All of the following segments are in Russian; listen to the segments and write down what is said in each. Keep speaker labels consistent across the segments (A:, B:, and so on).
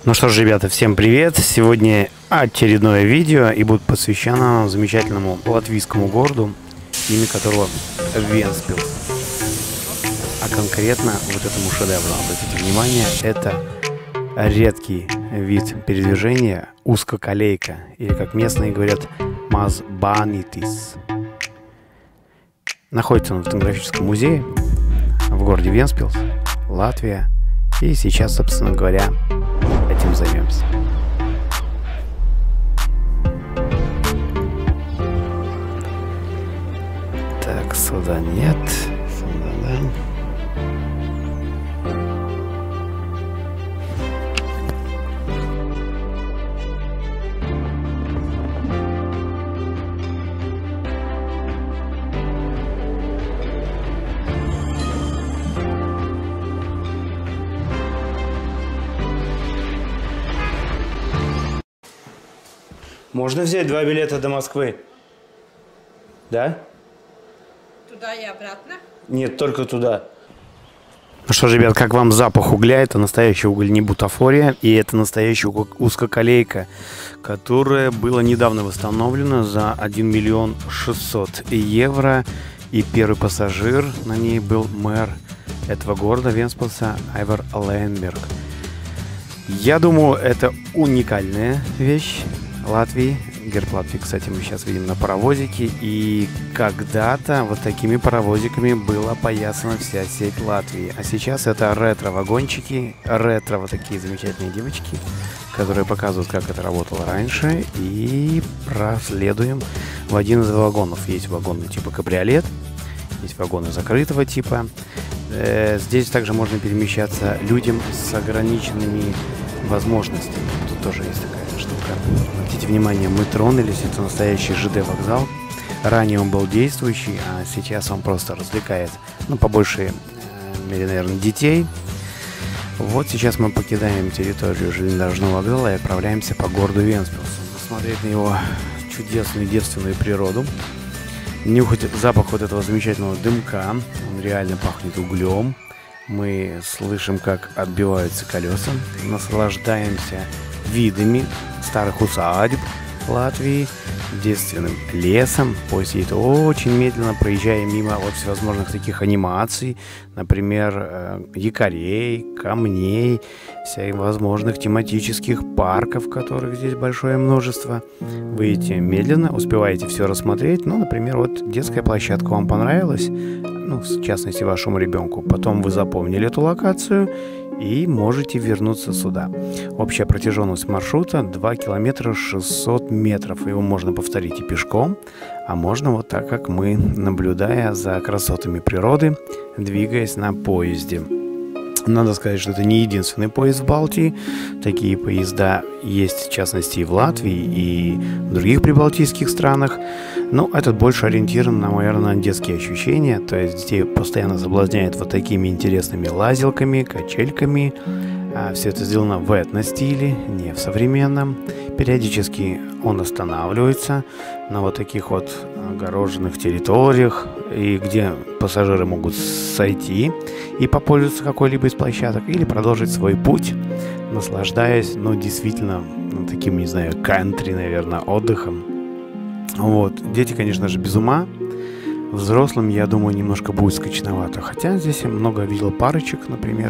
A: Ну что ж, ребята, всем привет! Сегодня очередное видео и будет посвящено замечательному латвийскому городу, имя которого Вентспилс. А конкретно вот этому шедевру. Обратите внимание, это редкий вид передвижения, узкоколейка, или как местные говорят, мазбанитис. Находится он в этнографическом музее в городе Вентспилс, Латвия. И сейчас, собственно говоря, этим займемся. Так, сюда нет. Сюда, да. Можно взять 2 билета до Москвы? Да?
B: Туда и обратно?
A: Нет, только туда. Ну что ж, ребят, как вам запах угля? Это настоящий уголь, не бутафория. И это настоящая узкоколейка, которая была недавно восстановлена за 1 миллион 600 евро. И первый пассажир на ней был мэр этого города Вентспилса Айвар Ленберг. Я думаю, это уникальная вещь Латвии. Герб Латвии, кстати, мы сейчас видим на паровозике. И когда-то вот такими паровозиками была поясана вся сеть Латвии. А сейчас это ретро-вагончики, ретро вот такие замечательные девочки, которые показывают, как это работало раньше. И проследуем в один из вагонов. Есть вагоны типа кабриолет, есть вагоны закрытого типа. Здесь также можно перемещаться людям с ограниченными возможностями. Тут тоже есть такая штука. Обратите внимание, мы тронулись, это настоящий ЖД вокзал. Ранее он был действующий, а сейчас он просто развлекает, ну, по большей мере, наверное, детей. Вот сейчас мы покидаем территорию железнодорожного вокзала и отправляемся по городу Вентспилс. Посмотреть на его чудесную девственную природу. Нюхать запах вот этого замечательного дымка. Он реально пахнет углем. Мы слышим, как отбиваются колеса. Наслаждаемся видами старых усадеб Латвии, девственным лесом. Поезд едет очень медленно, проезжая мимо вот всевозможных таких анимаций, например, якорей, камней, всевозможных тематических парков, которых здесь большое множество. Вы едете медленно, успеваете все рассмотреть. Ну, например, вот детская площадка вам понравилась, ну, в частности, вашему ребенку. Потом вы запомнили эту локацию и можете вернуться сюда. Общая протяженность маршрута 2 километра 600 метров. Его можно повторить и пешком, а можно вот так, как мы, наблюдая за красотами природы, двигаясь на поезде. Надо сказать, что это не единственный поезд в Балтии. Такие поезда есть, в частности, и в Латвии, и в других прибалтийских странах. Но этот больше ориентирован, наверное, на детские ощущения. То есть детей постоянно соблазняет вот такими интересными лазилками, качельками. Все это сделано в этно-стиле, не в современном. Периодически он останавливается на вот таких вот огороженных территориях, и где пассажиры могут сойти и попользоваться какой-либо из площадок или продолжить свой путь, наслаждаясь, ну, действительно, таким, не знаю, кантри, наверное, отдыхом. Вот. Дети, конечно же, без ума. Взрослым, я думаю, немножко будет скучновато. Хотя здесь я много видел парочек, например.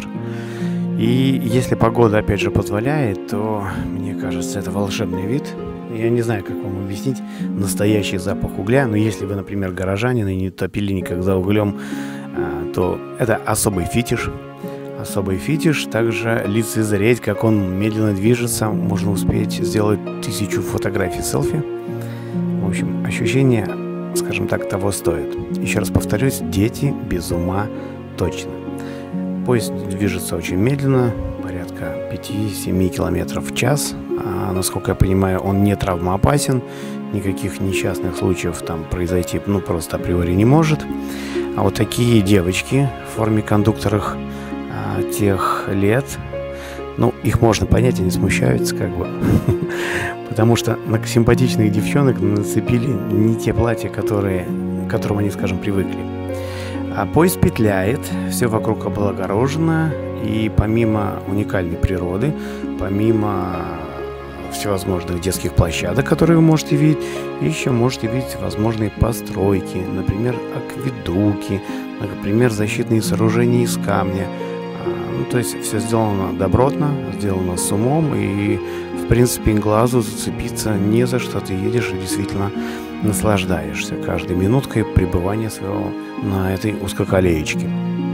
A: И если погода, опять же, позволяет, то, мне кажется, это волшебный вид. Я не знаю, как вам объяснить настоящий запах угля, но если вы, например, горожанин и не топили никак за углем, то это особый фетиш. Особый фетиш. Также лицезреть, как он медленно движется, можно успеть сделать 1000 фотографий селфи. В общем, ощущения, скажем так, того стоят. Еще раз повторюсь, дети без ума точно. Поезд движется очень медленно, порядка 5-7 км в час. А, насколько я понимаю, он не травмоопасен. Никаких несчастных случаев там произойти, ну, просто априори не может. А вот такие девочки в форме кондукторов тех лет, ну, их можно понять, они смущаются как бы. Потому что на симпатичных девчонок нацепили не те платья, к которым они, скажем, привыкли. А поезд петляет, все вокруг облагорожено, и помимо уникальной природы, помимо всевозможных детских площадок, которые вы можете видеть, еще можете видеть возможные постройки, например, акведуки, например, защитные сооружения из камня. Ну, то есть все сделано добротно, сделано с умом, и, в принципе, глазу зацепиться не за что. Ты едешь и действительно наслаждаешься каждой минуткой пребывания своего на этой узкоколеечке.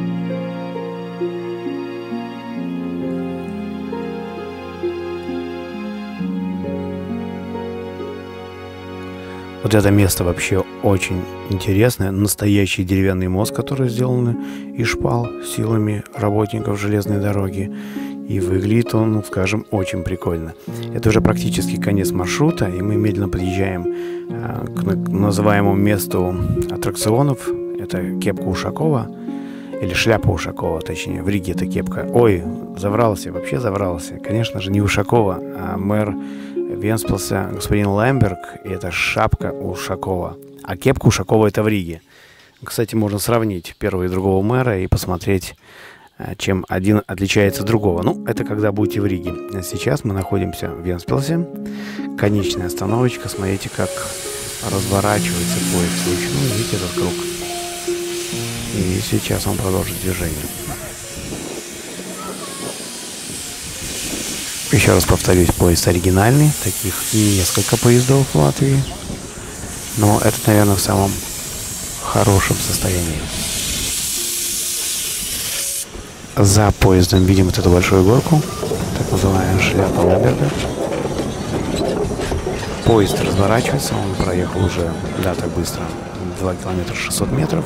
A: Вот это место вообще очень интересное. Настоящий деревянный мост, который сделан из шпал силами работников железной дороги. И выглядит он, ну, скажем, очень прикольно. Это уже практически конец маршрута, и мы медленно подъезжаем к называемому месту аттракционов. Это кепка Ушакова, или шляпа Ушакова, точнее, в Риге это кепка. Ой, вообще заврался. Конечно же, не Ушакова, а мэр Венспилса господин Лемберг, и это шапка Ушакова. А кепка Ушакова это в Риге. Кстати, можно сравнить первого и другого мэра и посмотреть, чем один отличается от другого. Ну, это когда будете в Риге. Сейчас мы находимся в Венспилсе. Конечная остановочка. Смотрите, как разворачивается поезд вручную. Видите этот круг? И сейчас он продолжит движение. Еще раз повторюсь, поезд оригинальный. Таких несколько поездов в Латвии. Но это, наверное, в самом хорошем состоянии. За поездом видим вот эту большую горку, так называемая шляпа Лемберга. Поезд разворачивается, он проехал уже, да, так быстро, 2 километра 600 метров.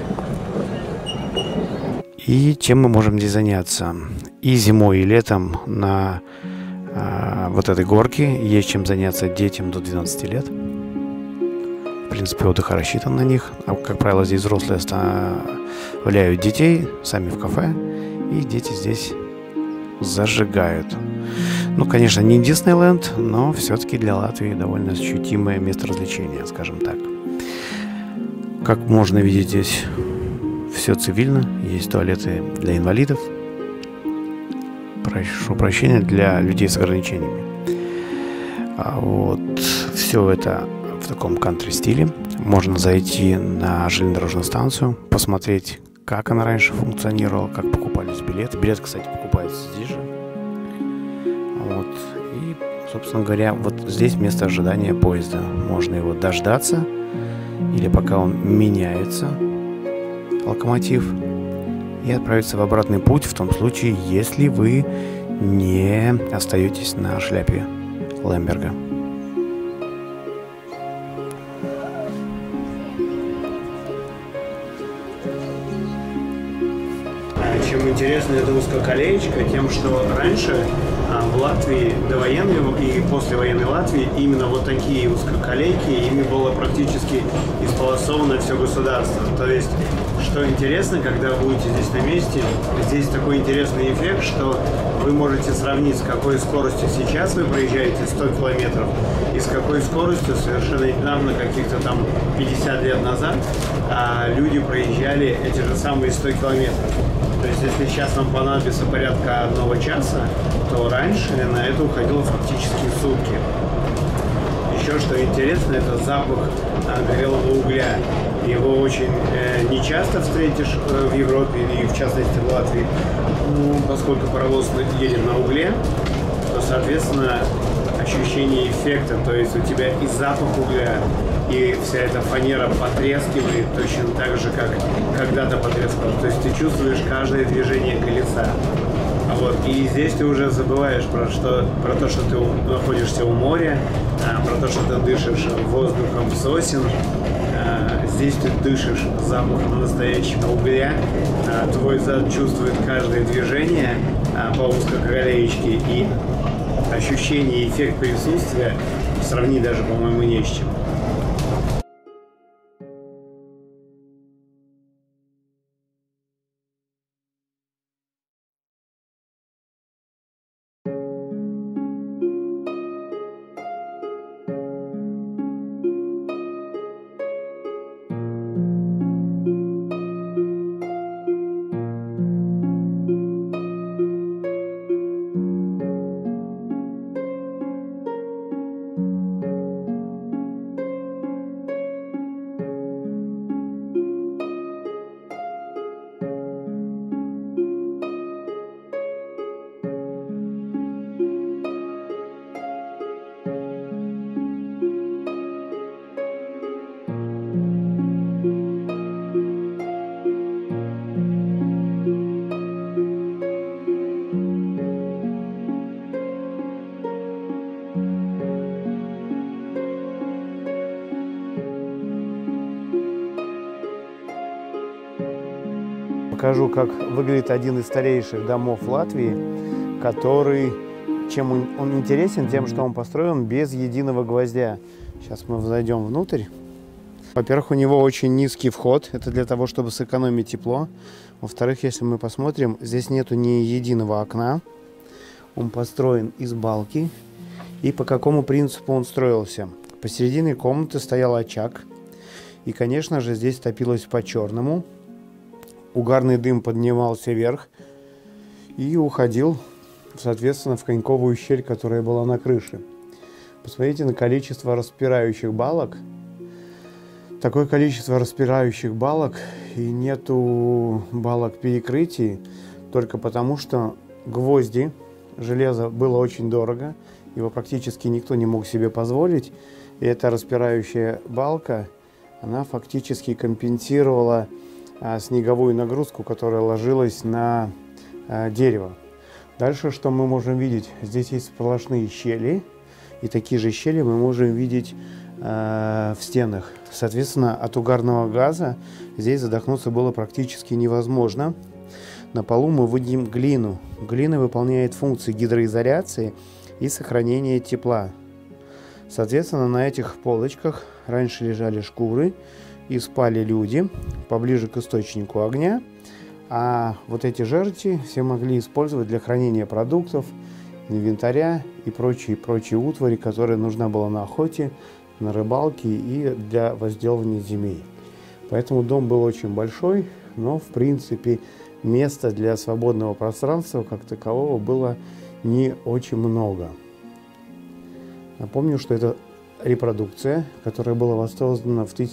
A: И чем мы можем здесь заняться? И зимой, и летом на вот этой горке есть чем заняться детям до 12 лет. В принципе, отдых рассчитан на них. А, как правило, здесь взрослые оставляют детей сами в кафе, и дети здесь зажигают. Ну, конечно, не Диснейленд, но все-таки для Латвии довольно ощутимое место развлечения, скажем так. Как можно видеть, здесь все цивильно. Есть туалеты для инвалидов. Прошу прощения, для людей с ограничениями. А вот все это в таком кантри-стиле. Можно зайти на железнодорожную станцию, посмотреть, как она раньше функционировала, как покупались билеты. Билет, кстати, покупается здесь же. Вот. И, собственно говоря, вот здесь место ожидания поезда. Можно его дождаться, или пока он меняется, локомотив, и отправиться в обратный путь в том случае, если вы не остаетесь на шляпе Лемберга. Чем интересна эта узкоколеечка? Тем, что раньше в Латвии довоенной и послевоенной Латвии именно вот такие узкоколейки, ими было практически исполосовано все государство. То есть, что интересно, когда вы будете здесь на месте, здесь такой интересный эффект, что вы можете сравнить, с какой скоростью сейчас вы проезжаете 100 километров и с какой скоростью совершенно недавно, каких-то там 50 лет назад, люди проезжали эти же самые 100 километров. То есть, если сейчас нам понадобится порядка 1 часа, то раньше на это уходило фактически сутки. Еще что интересно, это запах горелого угля. Его очень нечасто встретишь в Европе и в частности в Латвии. Ну, поскольку паровоз едет на угле, то, соответственно, ощущение эффекта, то есть у тебя и запах угля, и вся эта фанера потрескивает точно так же, как когда-то потрескивала. То есть ты чувствуешь каждое движение колеса. Вот. И здесь ты уже забываешь про то, что ты находишься у моря, про то, что ты дышишь воздухом сосен. Здесь ты дышишь запахом настоящего угля. Твой зад чувствует каждое движение по узкоколеечке, и ощущение, эффект присутствия сравнить даже, по-моему, не с чем. покажу, как выглядит один из старейших домов Латвии, который, чем он интересен, тем, что он построен без единого гвоздя. Сейчас мы зайдем внутрь. Во-первых, у него очень низкий вход, это для того, чтобы сэкономить тепло. Во-вторых, если мы посмотрим, здесь нету ни единого окна. Он построен из балки. И по какому принципу он строился? Посередине комнаты стоял очаг. И, конечно же, здесь топилось по-черному. Угарный дым поднимался вверх и уходил, соответственно, в коньковую щель, которая была на крыше. Посмотрите на количество распирающих балок. Такое количество распирающих балок, и нету балок перекрытий, только потому что гвозди, железо было очень дорого, его практически никто не мог себе позволить. И эта распирающая балка, она фактически компенсировала снеговую нагрузку, которая ложилась на дерево. Дальше что мы можем видеть? Здесь есть сплошные щели, и такие же щели мы можем видеть в стенах. Соответственно, от угарного газа здесь задохнуться было практически невозможно. На полу мы видим глину. Глина выполняет функции гидроизоляции и сохранения тепла. Соответственно, на этих полочках раньше лежали шкуры и спали люди поближе к источнику огня. А вот эти жерди все могли использовать для хранения продуктов, инвентаря и прочие утвари, которая нужна была на охоте, на рыбалке и для возделывания земель. Поэтому дом был очень большой, но в принципе места для свободного пространства как такового было не очень много. Напомню, что это репродукция, которая была воссоздана в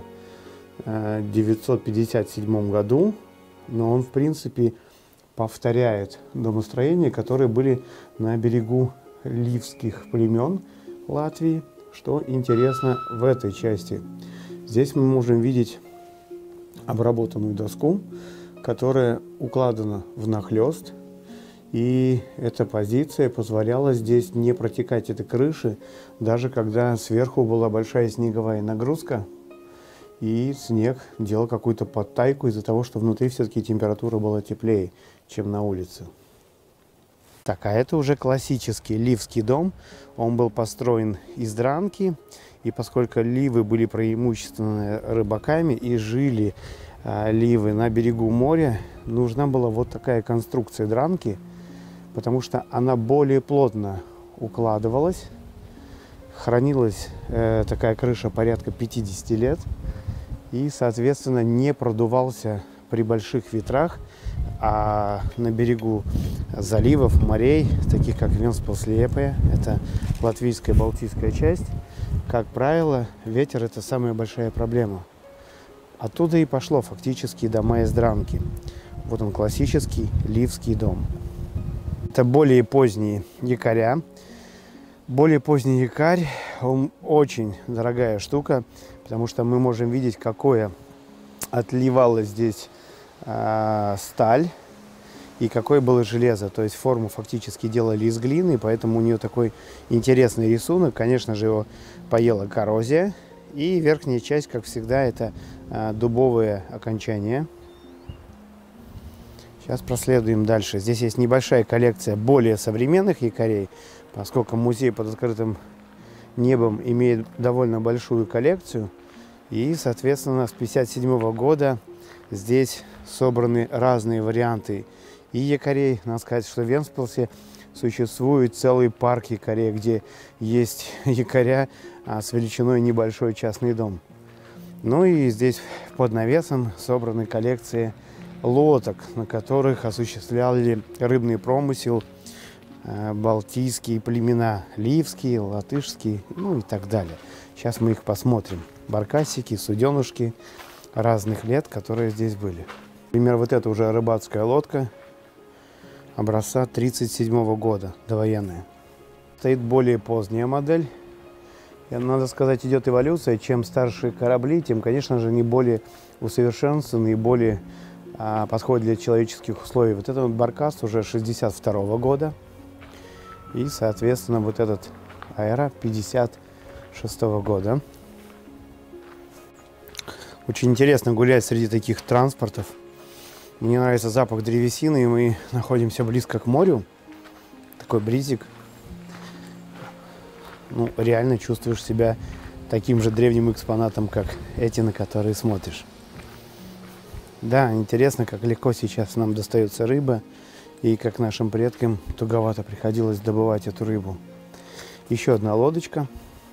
A: 1957 году, но он в принципе повторяет домостроения, которые были на берегу ливских племен Латвии. Что интересно в этой части? Здесь мы можем видеть обработанную доску, которая укладена внахлёст. И эта позиция позволяла здесь не протекать этой крыши, даже когда сверху была большая снеговая нагрузка. И снег делал какую-то подтайку из-за того, что внутри все-таки температура была теплее, чем на улице. Так, а это уже классический ливский дом. Он был построен из дранки. И поскольку ливы были преимущественно рыбаками и жили ливы на берегу моря, нужна была вот такая конструкция дранки, потому что она более плотно укладывалась. Хранилась такая крыша порядка 50 лет. И, соответственно, не продувался при больших ветрах. А на берегу заливов, морей, таких как Венспилслепая, это латвийская балтийская часть, как правило, ветер – это самая большая проблема. Оттуда и пошло фактически дома из дранки. Вот он, классический ливский дом. Это более поздние якоря. Более поздний якорь, он очень дорогая штука, потому что мы можем видеть, какое отливалось здесь сталь и какое было железо. То есть форму фактически делали из глины, поэтому у нее такой интересный рисунок. Конечно же, его поела коррозия. И верхняя часть, как всегда, это дубовые окончания. Сейчас проследуем дальше. Здесь есть небольшая коллекция более современных якорей, поскольку музей под открытым небом имеет довольно большую коллекцию. И, соответственно, с 1957 года здесь собраны разные варианты и якорей. Надо сказать, что в Венспилсе существует целый парк якорей, где есть якоря с величиной небольшой частный дом. Ну и здесь под навесом собраны коллекции лодок, на которых осуществляли рыбный промысел балтийские племена, ливские, латышские, ну и так далее. Сейчас мы их посмотрим. Баркасики, суденушки разных лет, которые здесь были. Например, вот это уже рыбацкая лодка образца 1937 года, довоенная. Стоит более поздняя модель. И, надо сказать, идет эволюция. Чем старше корабли, тем, конечно же, они более усовершенствованы и более подходят для человеческих условий. Вот этот вот баркас уже 1962 года. И, соответственно, вот этот аэро 1956 года. Очень интересно гулять среди таких транспортов. Мне нравится запах древесины, и мы находимся близко к морю. Такой бризик. Ну, реально чувствуешь себя таким же древним экспонатом, как эти, на которые смотришь. Да, интересно, как легко сейчас нам достается рыба, и как нашим предкам туговато приходилось добывать эту рыбу. Еще одна лодочка.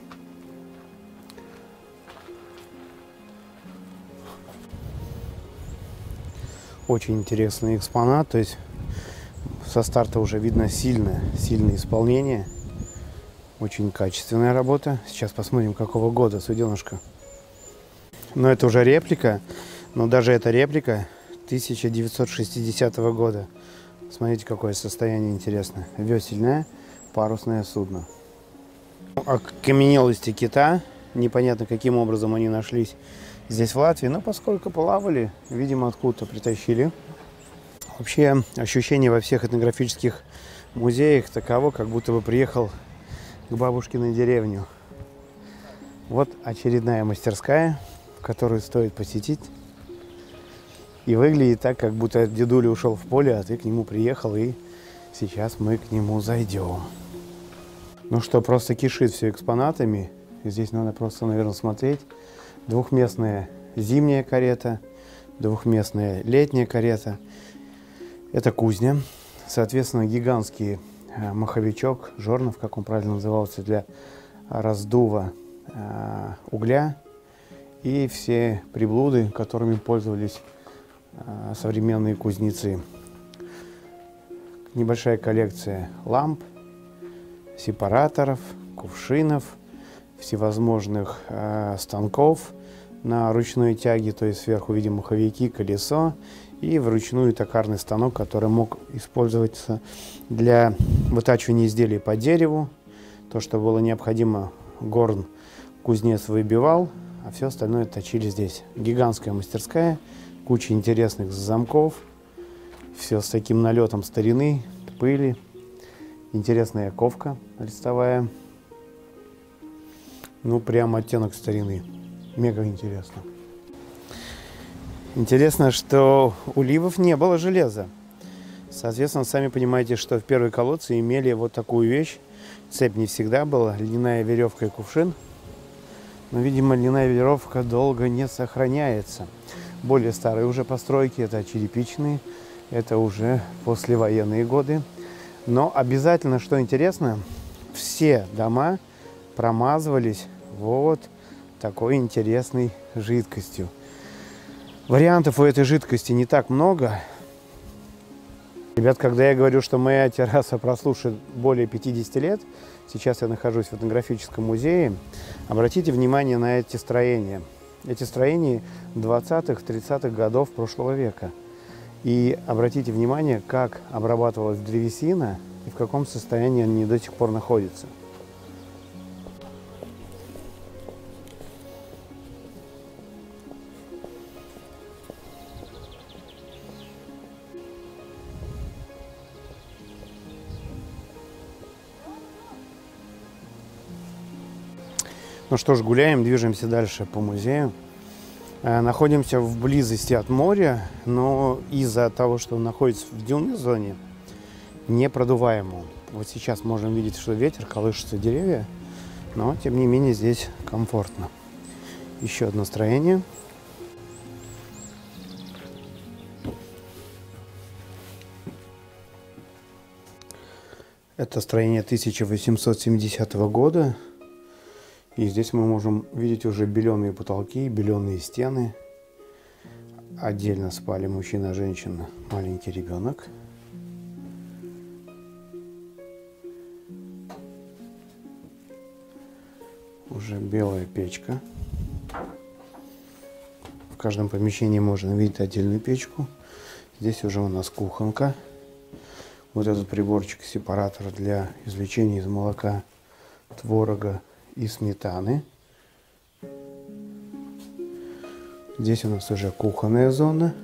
A: Очень интересный экспонат, то есть со старта уже видно сильное исполнение. Очень качественная работа. Сейчас посмотрим, какого года суденышко. Но это уже реплика. Но даже эта реплика 1960 года. Смотрите, какое состояние интересное. Весельное парусное судно. Окаменелости кита. Непонятно, каким образом они нашлись здесь, в Латвии. Но поскольку плавали, видимо, откуда-то притащили. Вообще, ощущение во всех этнографических музеях таково, как будто бы приехал к бабушкиной деревню. Вот очередная мастерская, которую стоит посетить. И выглядит так, как будто дедуля ушел в поле, а ты к нему приехал, и сейчас мы к нему зайдем. Ну что, просто кишит все экспонатами. И здесь надо просто, наверное, смотреть. Двухместная зимняя карета, двухместная летняя карета. Это кузня. Соответственно, гигантский маховичок, жорнов, как он правильно назывался, для раздува угля. И все приблуды, которыми пользовались современные кузнецы. Небольшая коллекция ламп, сепараторов, кувшинов, всевозможных станков на ручной тяге, то есть сверху видим маховики, колесо, и вручную токарный станок, который мог использоваться для вытачивания изделий по дереву. То, что было необходимо, горн кузнец выбивал, а все остальное точили здесь. Гигантская мастерская, куча интересных замков, все с таким налетом старины, пыли. Интересная ковка листовая. Ну, прям оттенок старины. Мега интересно. Интересно, что у ливов не было железа. Соответственно, сами понимаете, что в первые колодцы имели вот такую вещь. Цепь не всегда была, льняная веревка и кувшин. Но, видимо, льняная веревка долго не сохраняется. Более старые уже постройки, это черепичные, это уже послевоенные годы. Но обязательно, что интересно, все дома промазывались вот такой интересной жидкостью. Вариантов у этой жидкости не так много. Ребят, когда я говорю, что моя терраса прослужит более 50 лет, сейчас я нахожусь в этнографическом музее, обратите внимание на эти строения. Эти строения 20-30-х годов прошлого века. И обратите внимание, как обрабатывалась древесина и в каком состоянии они до сих пор находятся. Ну что ж, гуляем, движемся дальше по музею. Находимся в близости от моря, но из-за того, что он находится в дюнной зоне, непродуваемому. Вот сейчас можем видеть, что ветер, колышутся деревья, но тем не менее здесь комфортно. Еще одно строение. Это строение 1870 года. И здесь мы можем видеть уже беленые потолки, беленые стены. Отдельно спали мужчина, женщина, маленький ребенок. Уже белая печка. В каждом помещении можно видеть отдельную печку. Здесь уже у нас кухонка. Вот этот приборчик, сепаратор для извлечения из молока творога и сметаны. Здесь у нас уже кухонная зона.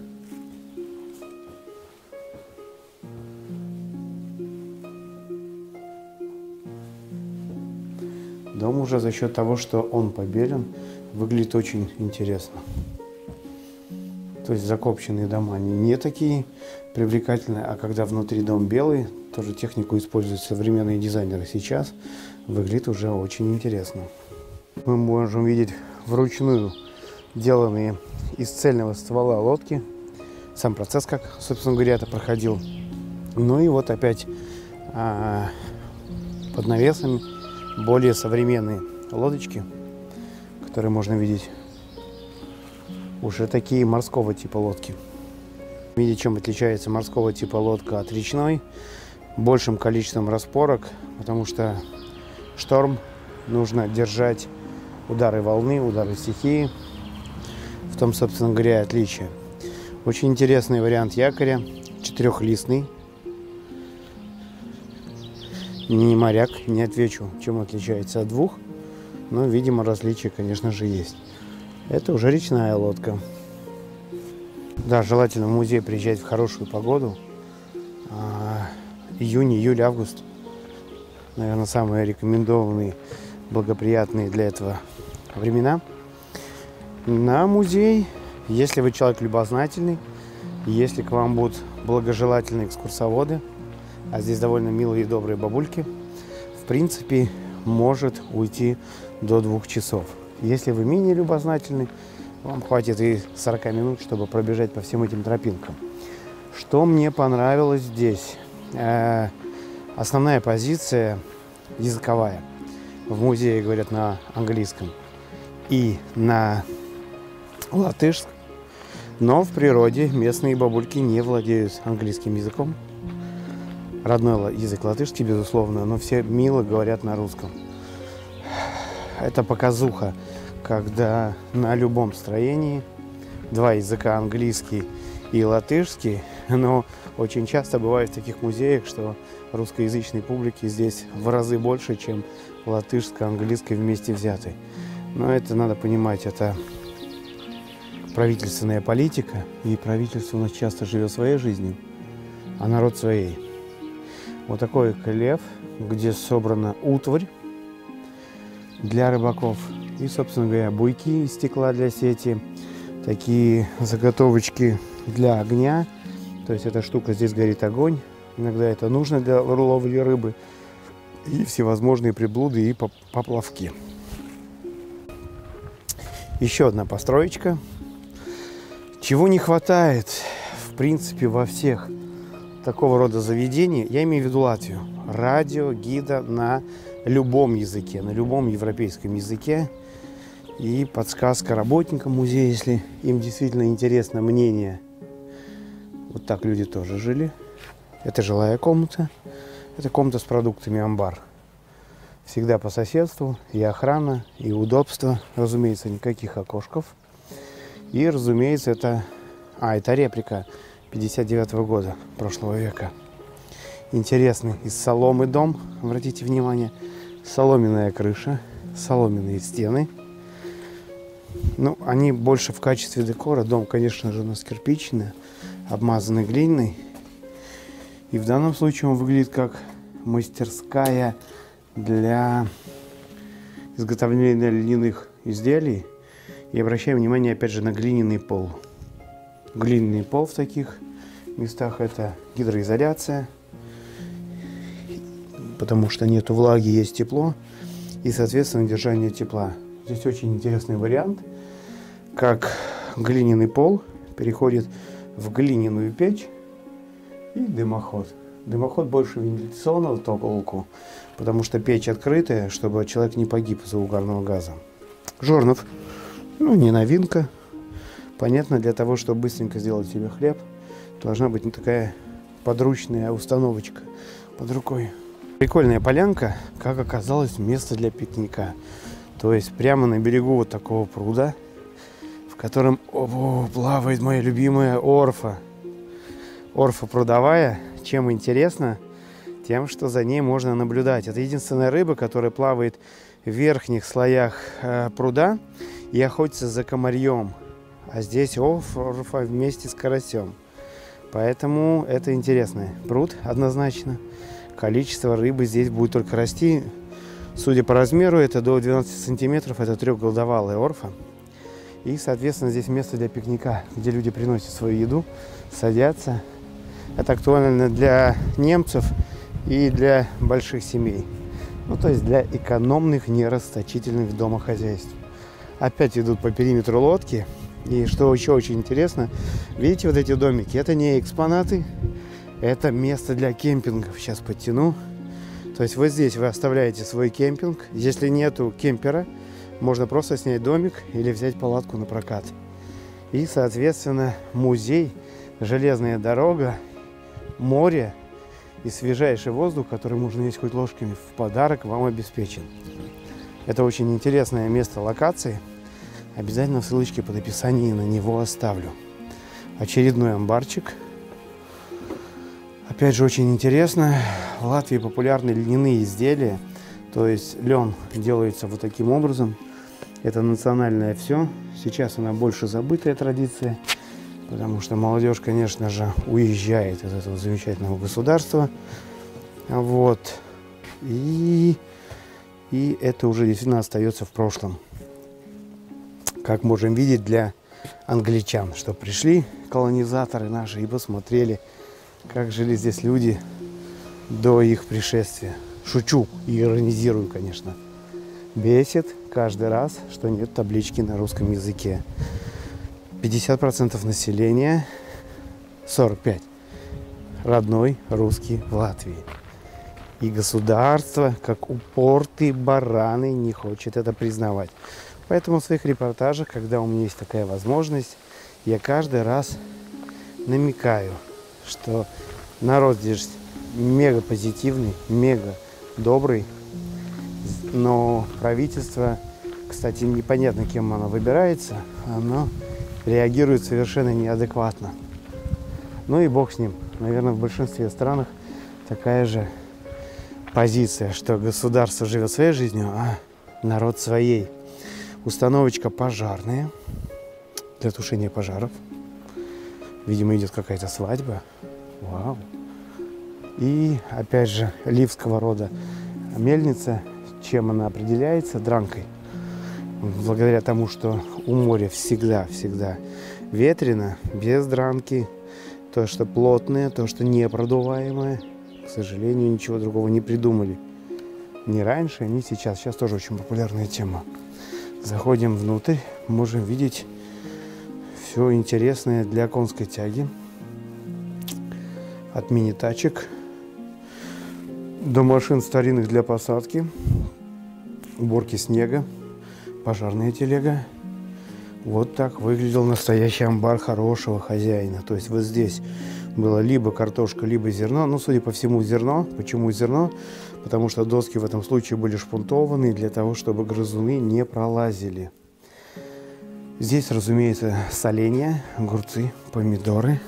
A: Дом уже за счет того, что он побелен, выглядит очень интересно. То есть закопченные дома, они не такие привлекательные, а когда внутри дом белый, тоже технику используют современные дизайнеры сейчас, выглядит уже очень интересно. Мы можем видеть вручную деланные из цельного ствола лодки. Сам процесс, как, собственно говоря, это проходил. Ну и вот опять под навесами более современные лодочки, которые можно видеть. Уже такие морского типа лодки. Видите, чем отличается морского типа лодка от речной? Большим количеством распорок, потому что шторм, нужно держать удары волны, удары стихии. В том, собственно говоря, отличие. Очень интересный вариант якоря, четырехлистный. Не моряк, не отвечу, чем отличается от двух, но, видимо, различия, конечно же, есть. Это уже речная лодка. Да, желательно в музей приезжать в хорошую погоду. Июнь, июль, август. Наверное, самые рекомендованные, благоприятные для этого времена. На музей, если вы человек любознательный, если к вам будут благожелательные экскурсоводы, а здесь довольно милые и добрые бабульки, в принципе, может уйти до 2 часов. Если вы менее любознательны, вам хватит и 40 минут, чтобы пробежать по всем этим тропинкам. Что мне понравилось здесь? Основная позиция языковая. В музее говорят на английском и на латышском. Но в природе местные бабульки не владеют английским языком. Родной язык латышский, безусловно, но все мило говорят на русском. Это показуха, когда на любом строении два языка, английский и латышский, но очень часто бывает в таких музеях, что русскоязычной публики здесь в разы больше, чем латышско-английской вместе взятой. Но это надо понимать, это правительственная политика, и правительство у нас часто живет своей жизнью, а народ своей. Вот такой хлев, где собрана утварь для рыбаков и, собственно говоря, буйки из стекла для сети, такие заготовочки для огня. То есть эта штука, здесь горит огонь, иногда это нужно для ловли рыбы, и всевозможные приблуды и поплавки. Еще одна построечка. Чего не хватает, в принципе, во всех такого рода заведений, я имею в виду Латвию, радио, гида на любом языке, на любом европейском языке, и подсказка работникам музея, если им действительно интересно мнение. Вот так люди тоже жили. Это жилая комната, это комната с продуктами, амбар. Всегда по соседству, и охрана, и удобство, разумеется, никаких окошков. И, разумеется, это реплика 59-го года прошлого века. Интересный из соломы дом, обратите внимание, соломенная крыша, соломенные стены. Ну, они больше в качестве декора. Дом, конечно же, у нас кирпичный, обмазанный глиной. И в данном случае он выглядит как мастерская для изготовления льняных изделий. И обращаем внимание, опять же, на глиняный пол. Глиняный пол в таких местах – это гидроизоляция, потому что нету влаги, есть тепло, и, соответственно, держание тепла. Здесь очень интересный вариант, как глиняный пол переходит в глиняную печь и дымоход. Дымоход больше вентиляционного толку, потому что печь открытая, чтобы человек не погиб из-за угарного газа. Жорнов. Ну, не новинка. Понятно, для того, чтобы быстренько сделать себе хлеб, должна быть не такая подручная установочка под рукой. Прикольная полянка, как оказалось, место для пикника. То есть прямо на берегу вот такого пруда, в котором плавает моя любимая орфа. Орфа прудовая. Чем интересно? Тем, что за ней можно наблюдать. Это единственная рыба, которая плавает в верхних слоях пруда и охотится за комарьем. А здесь орфа вместе с карасем. Поэтому это интересный пруд однозначно. Количество рыбы здесь будет только расти. Судя по размеру, это до 12 сантиметров. Это трехголдовалая орфа. И, соответственно, здесь место для пикника, где люди приносят свою еду, садятся. Это актуально для немцев и для больших семей. Ну, то есть для экономных, нерасточительных домохозяйств. Опять идут по периметру лодки. И что еще очень интересно, видите вот эти домики? Это не экспонаты, это место для кемпингов. Сейчас подтяну. То есть вот здесь вы оставляете свой кемпинг. Если нету кемпера, можно просто снять домик или взять палатку на прокат. И, соответственно, музей, железная дорога, море и свежайший воздух, который можно есть хоть ложками, в подарок вам обеспечен. Это очень интересное место локации. Обязательно ссылочки под описанием на него оставлю. Очередной амбарчик. Опять же, очень интересно. В Латвии популярны льняные изделия. То есть лен делается вот таким образом. Это национальное все. Сейчас она больше забытая традиция. Потому что молодежь, конечно же, уезжает из этого замечательного государства. Вот. И это уже действительно остается в прошлом. Как можем видеть, для англичан, что пришли колонизаторы наши и посмотрели, как жили здесь люди до их пришествия. Шучу и иронизирую, конечно. Бесит каждый раз, что нет таблички на русском языке. 50% населения, 45% родной русский в Латвии. И государство, как упоротые бараны, не хочет это признавать. Поэтому в своих репортажах, когда у меня есть такая возможность, я каждый раз намекаю, что народ здесь мега позитивный, мега добрый, но правительство, кстати, непонятно, кем оно выбирается, оно реагирует совершенно неадекватно. Ну и бог с ним. Наверное, в большинстве стран такая же позиция, что государство живет своей жизнью, а народ своей. Установочка пожарная для тушения пожаров. Видимо, идет какая-то свадьба. Вау. И опять же, ливского рода мельница. Чем она определяется? Дранкой. Благодаря тому, что у моря всегда ветрено, без дранки. То, что плотное, то, что непродуваемое. К сожалению, ничего другого не придумали. Ни раньше, ни сейчас. Сейчас тоже очень популярная тема. Заходим внутрь, можем видеть все интересное для конской тяги. От мини-тачек до машин старинных для посадки, уборки снега, пожарная телега. Вот так выглядел настоящий амбар хорошего хозяина. То есть вот здесь было либо картошка, либо зерно. Ну, судя по всему, зерно. Почему зерно? Потому что доски в этом случае были шпунтованы для того, чтобы грызуны не пролазили. Здесь, разумеется, соленья, огурцы, помидоры.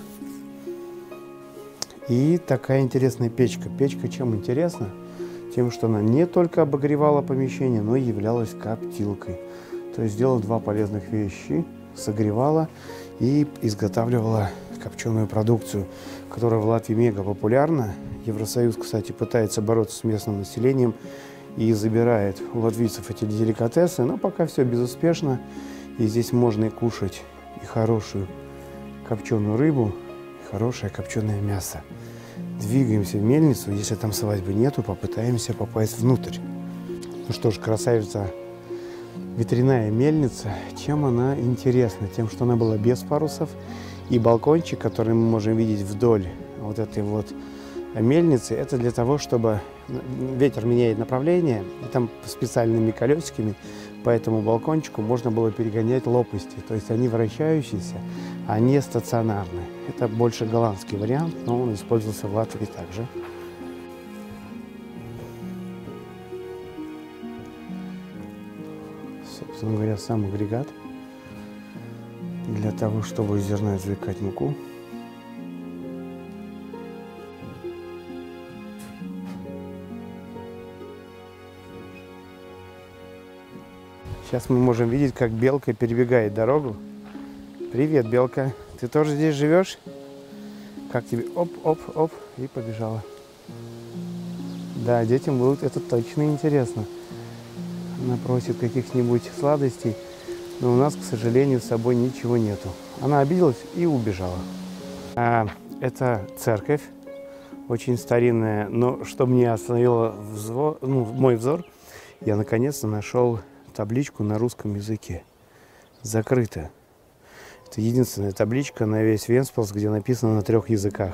A: И такая интересная печка. Печка чем интересна? Тем, что она не только обогревала помещение, но и являлась коптилкой. То есть делала два полезных вещи. Согревала и изготавливала копченую продукцию, которая в Латвии мега популярна. Евросоюз, кстати, пытается бороться с местным населением и забирает у латвийцев эти деликатесы, но пока все безуспешно. И здесь можно и кушать и хорошую копченую рыбу, и хорошее копченое мясо. Двигаемся в мельницу, если там свадьбы нету, попытаемся попасть внутрь. Ну что ж, красавица, ветряная мельница. Чем она интересна? Тем, что она была без парусов. И балкончик, который мы можем видеть вдоль вот этой вот мельницы, это для того, чтобы ветер меняет направление, и там специальными колесиками по этому балкончику можно было перегонять лопасти. То есть они вращающиеся, а не стационарные. Это больше голландский вариант, но он использовался в Латвии также. Собственно говоря, сам агрегат для того, чтобы из зерна извлекать муку. Сейчас мы можем видеть, как белка перебегает дорогу. Привет, белка. Ты тоже здесь живешь? Как тебе? Оп-оп-оп. И побежала. Да, детям будет это точно интересно. Она просит каких-нибудь сладостей. но у нас, к сожалению, с собой ничего нету. Она обиделась и убежала. Это церковь, очень старинная, но что мне остановило мой взор, я наконец-то нашел табличку на русском языке. Закрыто. Это единственная табличка на весь Венспилс, где написано на 3 языках.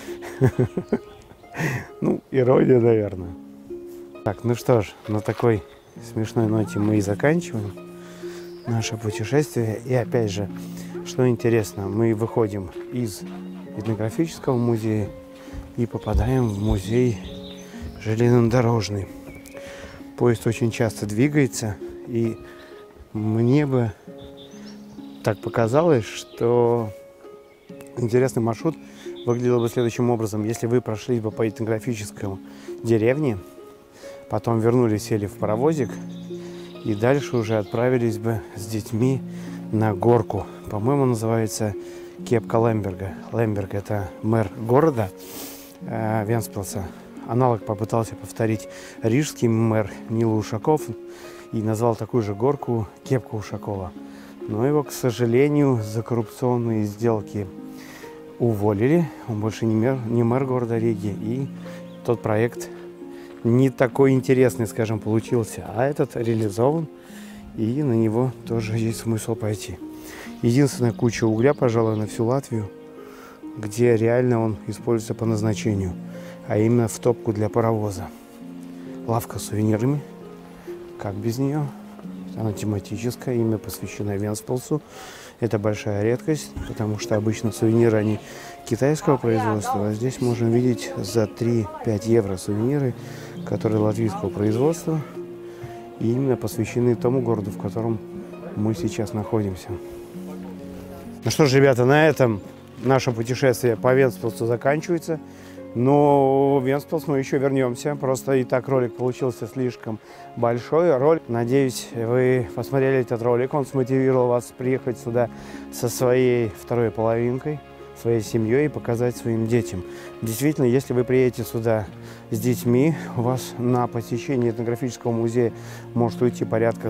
A: Ну, ирония, наверное. Так, ну что ж, на такой смешной ноте мы и заканчиваем наше путешествие. И опять же, что интересно, мы выходим из этнографического музея и попадаем в музей железнодорожный. Поезд очень часто двигается, и мне бы так показалось, что интересный маршрут выглядел бы следующим образом. Если вы прошли бы по этнографической деревне, потом вернулись, сели в паровозик и дальше уже отправились бы с детьми на горку. По-моему, называется Кепка Лемберга. Лемберг – это мэр города Венспилса. Аналог попытался повторить рижский мэр Нил Ушаков и назвал такую же горку Кепка Ушакова. Но его, к сожалению, за коррупционные сделки уволили. Он больше не мэр города Риги. И тот проект не такой интересный, скажем, получился. А этот реализован, и на него тоже есть смысл пойти. Единственная куча угля, пожалуй, на всю Латвию, где реально он используется по назначению, а именно в топку для паровоза. Лавка с сувенирами, как без нее? Она тематическая, имя посвящено Венспилсу. Это большая редкость, потому что обычно сувениры, они китайского производства, а здесь можно видеть за 3-5 евро сувениры, которые латвийского производства, и именно посвящены тому городу, в котором мы сейчас находимся. Ну что ж, ребята, на этом наше путешествие по Венспилсу заканчивается. Но в Венспилс мы еще вернемся. Просто и так ролик получился слишком большой. Надеюсь, вы посмотрели этот ролик. Он смотивировал вас приехать сюда со своей второй половинкой, своей семьей и показать своим детям. Действительно, если вы приедете сюда с детьми, у вас на посещение этнографического музея может уйти порядка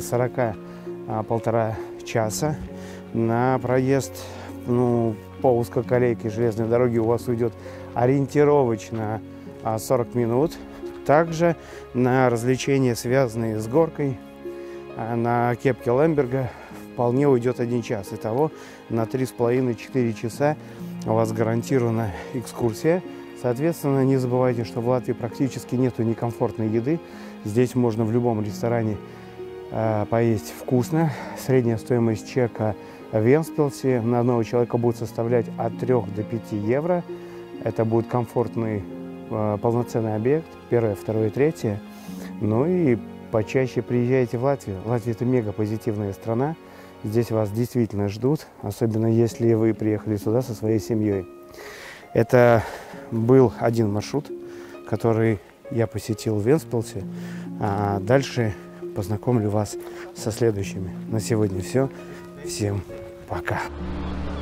A: 1,5 часа. На проезд по узкоколейке железной дороги у вас уйдет ориентировочно 40 минут. Также на развлечения, связанные с горкой, на Кепке Лемберга, вполне уйдет 1 час. Итого на 3,5-4 часа у вас гарантирована экскурсия. Соответственно, не забывайте, что в Латвии практически нету некомфортной еды. Здесь можно в любом ресторане поесть вкусно. Средняя стоимость чека в Венспилсе на одного человека будет составлять от 3 до 5 евро. Это будет комфортный полноценный объект, 1, 2, 3. Ну и почаще приезжайте в Латвию. Латвия – это мега позитивная страна. Здесь вас действительно ждут, особенно если вы приехали сюда со своей семьей. Это был один маршрут, который я посетил в Венспилсе. А дальше познакомлю вас со следующими. На сегодня все. Всем пока.